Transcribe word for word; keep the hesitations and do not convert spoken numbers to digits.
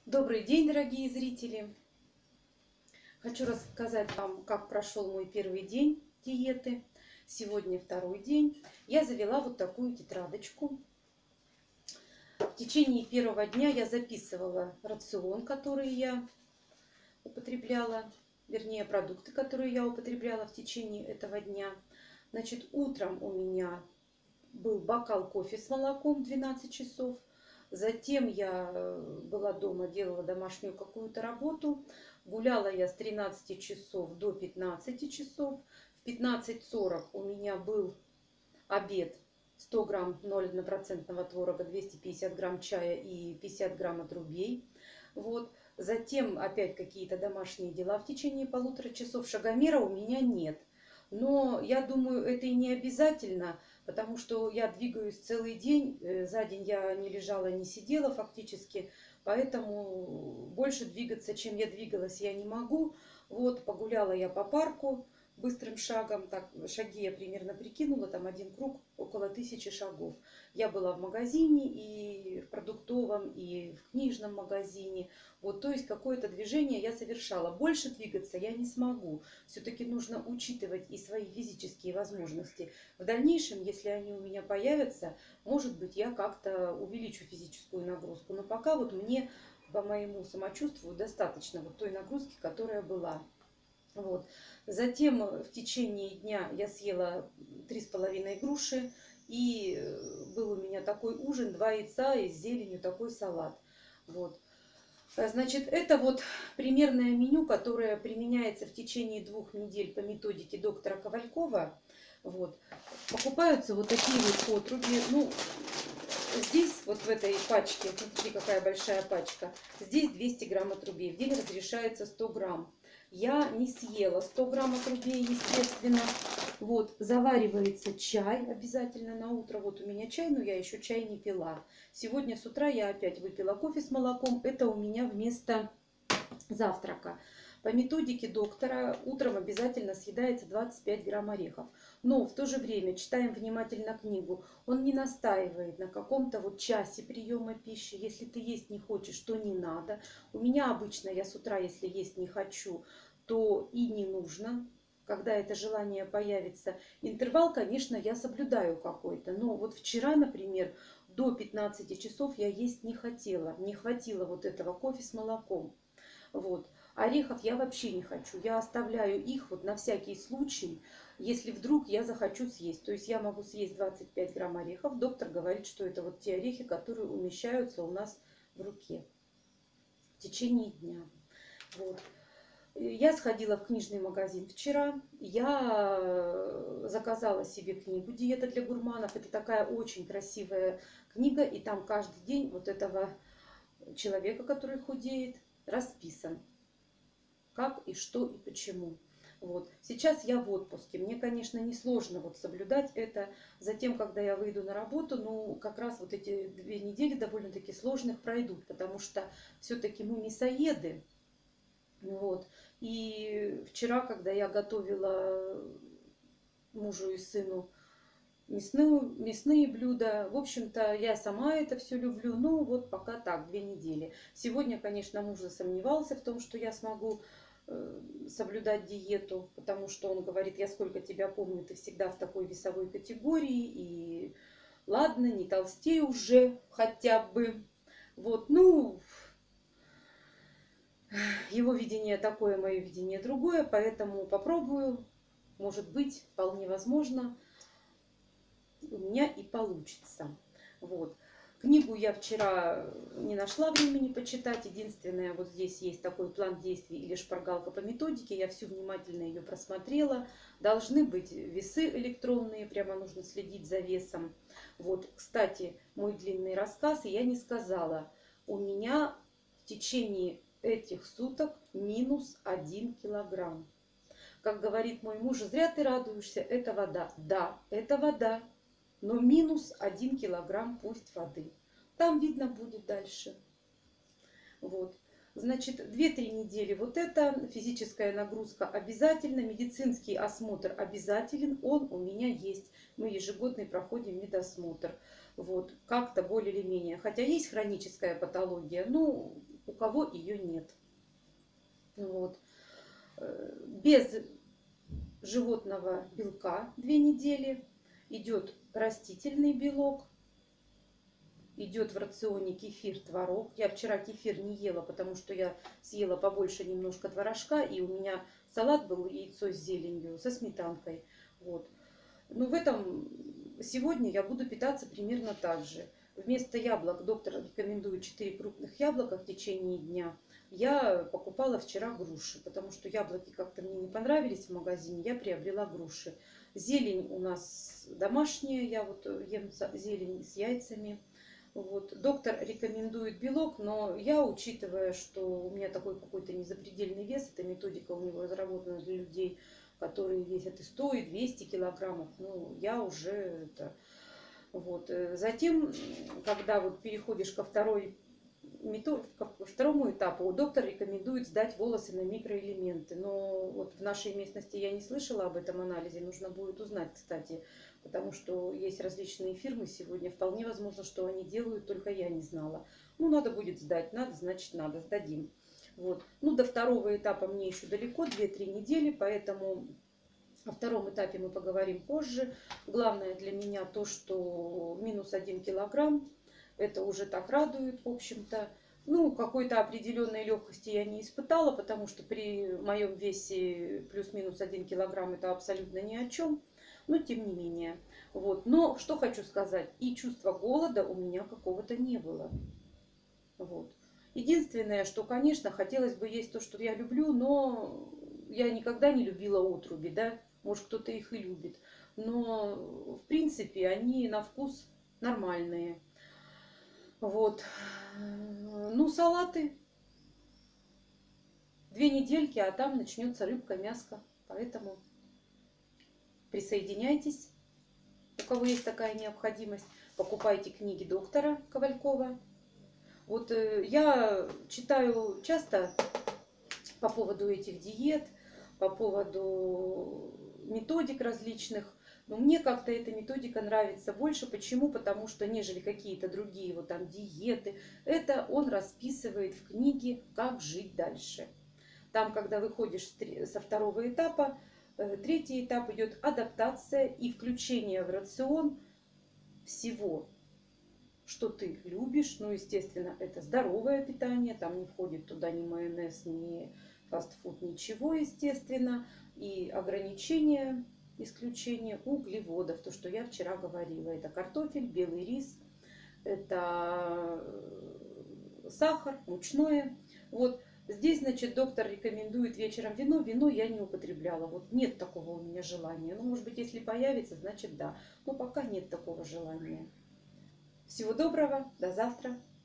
Добрый день, дорогие зрители! Хочу рассказать вам, как прошел мой первый день диеты. Сегодня второй день. Я завела вот такую тетрадочку. В течение первого дня я записывала рацион, который я употребляла, вернее, продукты, которые я употребляла в течение этого дня. Значит, утром у меня был бокал кофе с молоком двенадцать часов. Затем я была дома, делала домашнюю какую-то работу. Гуляла я с тринадцати часов до пятнадцати часов. В пятнадцать сорок у меня был обед. сто грамм ноль один процент творога, двести пятьдесят грамм чая и пятьдесят грамм отрубей. Вот. Затем опять какие-то домашние дела в течение полутора часов. Шагомера у меня нет. Но я думаю, это и не обязательно, потому что я двигаюсь целый день. За день я не лежала, не сидела фактически. Поэтому больше двигаться, чем я двигалась, я не могу. Вот, погуляла я по парку быстрым шагом. Так, шаги я примерно прикинула, там один круг около тысячи шагов. Я была в магазине, и в продуктовом, и в книжном магазине. Вот, то есть какое-то движение я совершала. Больше двигаться я не смогу. Все-таки нужно учитывать и свои физические возможности. В дальнейшем, если они у меня появятся, может быть, я как-то увеличу физическую нагрузку. Но пока вот мне, по моему самочувствию, достаточно вот той нагрузки, которая была. Вот. Затем в течение дня я съела три с половиной груши. И был у меня такой ужин, два яйца и с зеленью такой салат. Вот. Значит, это вот примерное меню, которое применяется в течение двух недель по методике доктора Ковалькова. Вот. Покупаются вот такие вот отруби. Ну, здесь, вот в этой пачке, смотрите, какая большая пачка. Здесь двести грамм отрубей. В день разрешается сто грамм. Я не съела сто грамм отрубей, естественно. Вот, заваривается чай обязательно на утро. Вот у меня чай, но я еще чай не пила. Сегодня с утра я опять выпила кофе с молоком. Это у меня вместо завтрака. По методике доктора утром обязательно съедается двадцать пять грамм орехов. Но в то же время читаем внимательно книгу. Он не настаивает на каком-то вот часе приема пищи. Если ты есть не хочешь, то не надо. У меня обычно, я с утра, если есть не хочу, то и не нужно. Когда это желание появится. Интервал, конечно, я соблюдаю какой-то. Но вот вчера, например, до пятнадцати часов я есть не хотела. Не хватило вот этого кофе с молоком. Вот. Орехов я вообще не хочу. Я оставляю их вот на всякий случай, если вдруг я захочу съесть. То есть я могу съесть двадцать пять грамм орехов. Доктор говорит, что это вот те орехи, которые умещаются у нас в руке в течение дня. Вот. Я сходила в книжный магазин вчера. Я заказала себе книгу «Диета для гурманов». Это такая очень красивая книга. И там каждый день вот этого человека, который худеет, расписан. Как и что и почему. Вот. Сейчас я в отпуске. Мне, конечно, несложно вот соблюдать это. Затем, когда я выйду на работу, ну, как раз вот эти две недели довольно-таки сложных пройдут. Потому что все-таки мы мясоеды. Вот. И вчера, когда я готовила мужу и сыну мясные, мясные блюда, в общем-то, я сама это все люблю. Ну, вот пока так, две недели. Сегодня, конечно, муж засомневался в том, что я смогу э, соблюдать диету, потому что он говорит, я сколько тебя помню, ты всегда в такой весовой категории, и ладно, не толстей уже хотя бы. Вот, ну... Его видение такое, мое видение другое, поэтому попробую. Может быть, вполне возможно, у меня и получится. Вот. Книгу я вчера не нашла времени почитать. Единственное, вот здесь есть такой план действий или шпаргалка по методике. Я всю внимательно ее просмотрела. Должны быть весы электронные, прямо нужно следить за весом. Вот, кстати, мой длинный рассказ, и я не сказала. У меня в течение этих суток минус один килограмм. Как говорит мой муж, зря ты радуешься, это вода. Да, это вода, но минус один килограмм пусть воды. Там видно будет дальше. Вот. Значит, две-три недели вот это, физическая нагрузка обязательно, медицинский осмотр обязателен, он у меня есть. Мы ежегодно проходим медосмотр. Вот, как-то более или менее. Хотя есть хроническая патология, но у кого ее нет. Вот. Без животного белка две недели. Идет растительный белок. Идет в рационе кефир, творог. Я вчера кефир не ела, потому что я съела побольше немножко творожка. И у меня салат был, яйцо с зеленью, со сметанкой. Вот. Но в этом сегодня я буду питаться примерно так же. Вместо яблок доктор рекомендует четыре крупных яблока в течение дня. Я покупала вчера груши, потому что яблоки как-то мне не понравились в магазине. Я приобрела груши. Зелень у нас домашняя. Я вот ем зелень с яйцами. Вот. Доктор рекомендует белок, но я, учитывая, что у меня такой какой-то незапредельный вес, эта методика у него разработана для людей, которые весят и сто, и двести килограммов, ну, я уже это... Вот. Затем, когда вот переходишь ко второй ко второму этапу, доктор рекомендует сдать волосы на микроэлементы. Но вот в нашей местности я не слышала об этом анализе. Нужно будет узнать, кстати, потому что есть различные фирмы сегодня. Вполне возможно, что они делают, только я не знала. Ну, надо будет сдать. Надо, значит, надо. Сдадим. Вот. Ну, до второго этапа мне еще далеко, две-три недели, поэтому о втором этапе мы поговорим позже. Главное для меня то, что минус один килограмм. Это уже так радует, в общем-то. Ну, какой-то определенной легкости я не испытала, потому что при моем весе плюс-минус один килограмм это абсолютно ни о чем. Но тем не менее. Вот. Но что хочу сказать, и чувства голода у меня какого-то не было. Вот. Единственное, что, конечно, хотелось бы есть то, что я люблю, но я никогда не любила отруби, да. Может, кто-то их и любит. Но, в принципе, они на вкус нормальные. Вот. Ну, салаты. Две недельки, а там начнется рыбка, мяско. Поэтому присоединяйтесь, у кого есть такая необходимость. Покупайте книги доктора Ковалькова. Вот я читаю часто по поводу этих диет, по поводу методик различных. Но мне как-то эта методика нравится больше. Почему? Потому что, нежели какие-то другие вот там диеты, это он расписывает в книге, как жить дальше. Там, когда выходишь со второго этапа, третий этап идет адаптация и включение в рацион всего, что ты любишь. Ну, естественно, это здоровое питание. Там не входит туда ни майонез, ни фастфуд, ничего, естественно. И ограничения, исключение углеводов, то, что я вчера говорила. Это картофель, белый рис, это сахар, мучное. Вот здесь, значит, доктор рекомендует вечером вино. Вино я не употребляла. Вот нет такого у меня желания. Ну, может быть, если появится, значит, да. Но пока нет такого желания. Всего доброго, до завтра.